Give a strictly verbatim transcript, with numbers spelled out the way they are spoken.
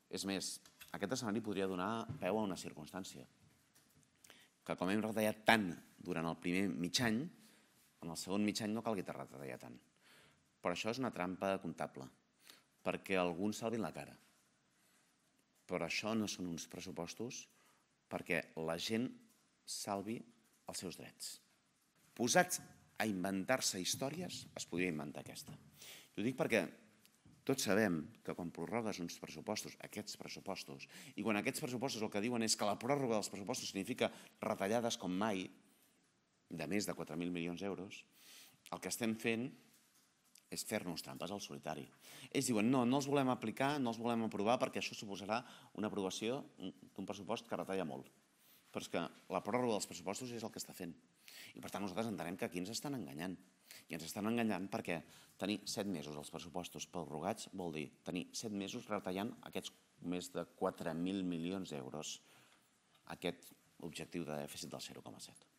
És més, aquest escenari podria donar peu a una circumstància, que com hem retallat tant durant el primer mig any, en el segon mig any no calgui retallar tant. Però això és una trampa comptable, perquè alguns salvin la cara. Però això no són uns pressupostos perquè la gent salvi els seus drets. Posats a inventar-se històries, es podria inventar aquesta. I ho dic perquè tots sabem que quan prorrogues uns pressupostos, aquests pressupostos, i quan aquests pressupostos el que diuen és que la pròrroga dels pressupostos significa retallades com mai, de més de quatre mil milions d'euros, el que estem fent és fer-nos trampes al solitari. Ells diuen, no, no els volem aplicar, no els volem aprovar perquè això suposarà una aprovació d'un pressupost que retalla molt. Però és que la pròrroga dels pressupostos és el que està fent. I per tant nosaltres entenem que aquí ens estan enganyant. I ens estan enganyant perquè tenir set mesos els pressupostos prorrogats vol dir tenir set mesos retallant aquests més de quatre mil milions d'euros aquest objectiu de dèficit del zero coma set.